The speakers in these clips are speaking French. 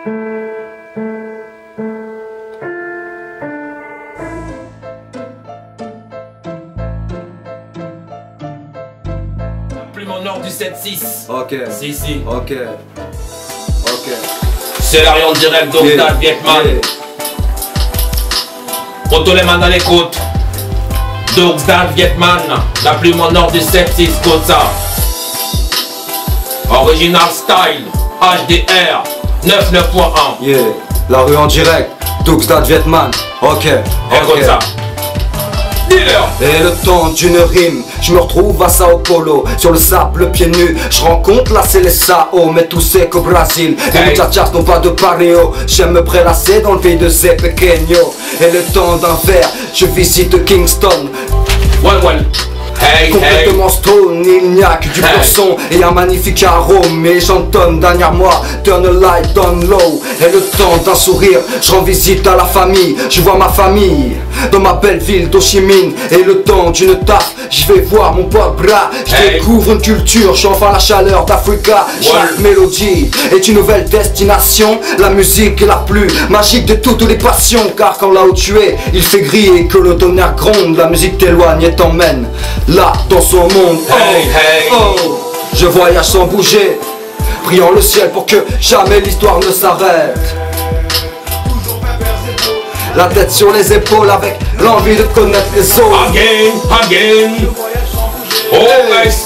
Plus mon nord du 7-6. Ok. Si. Ok. C'est l'Arion direct d'Octave Vietman. Poto les mains dans les côtes. D'Octave Vietman. La plume au nord du 7-6, côte ça. Original style. HDR 99.1. Yeah. La rue en direct. D'Octave Vietman. Ok. Comme ça. Et le temps d'une rime, je me retrouve à Sao Paulo, sur le sable pieds nus, je rencontre la Seleção, mais tout c'est qu'au Brésil. Et les tchachas n'ont pas de paréo, j'aime me prélasser dans le pays de Zé Pequeño. Et le temps d'un verre, je visite Kingston. Complètement stone, il n'y a que du pur son et un magnifique arôme. Et j'entonne derrière moi, turn a light down low. Et le temps d'un sourire, je rends visite à la famille. Je vois ma famille dans ma belle ville d'Ho Chi Minh. Et le temps d'une taf, je vais voir mon pote Bra. Je découvre une culture, je enfin la chaleur d'Africa. Chaque mélodie est une nouvelle destination. La musique est la plus magique de toutes les passions. Car quand là où tu es, il fait gris et que le tonnerre gronde, la musique t'éloigne et t'emmène là dans son monde. Je voyage sans bouger, priant le ciel pour que jamais l'histoire ne s'arrête. La tête sur les épaules avec l'envie de connaître les autres. Again. Always.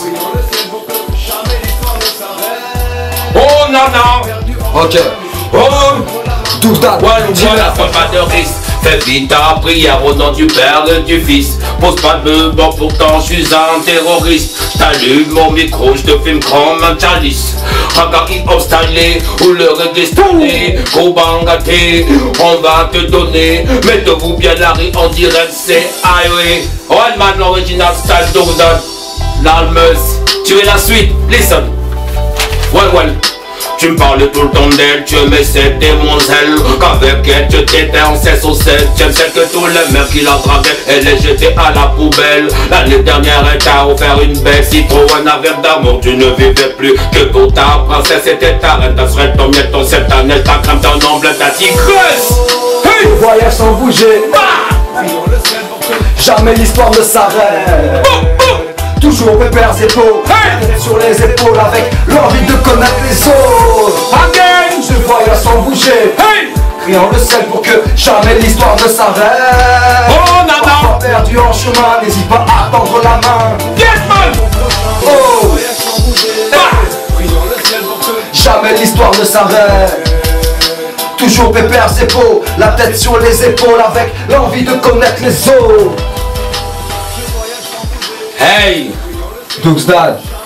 Oh non. Ok. Tout ça. Pas de risque. Fais vite ta prière au nom du Père et du Fils. Pose pas de bon, pourtant je suis un terroriste. J'allume mon micro, je te filme comme un chalice. Regarde hip-hop stylé, ou le reggae stylé. Kobangaté, on va te donner. Mettez-vous bien la rue en direct, c'est highway. One man original style Dogdad. L'almeuse, tu es la suite, listen. Tu me parles tout le temps d'elle, tu aimais cette démoiselle. Qu'avec elle, tu t'étais en 16 au 7. J'aime celle que tous les mecs qui la draguaient, elle est jetée à la poubelle. L'année dernière, elle t'a offert une belle Citroën avec d'amour. Tu ne vivais plus que pour ta princesse. C'était ta reine, ta serait ton miette, ton septanel, ta crème, ton ombre, ta tigresse. Je voyage sans bouger, jamais l'histoire ne s'arrête. Toujours pépères épaules, sur les épaules avec l'envie de connaître les autres. Again. Je voyage sans bouger, criant le ciel pour que jamais l'histoire ne s'arrête. Oh nana. Perdu en chemin, n'hésite pas à tendre la main. Jamais l'histoire ne s'arrête. Toujours pépères épaules, la tête sur les épaules avec l'envie de connaître les autres. Hey. D'Octave.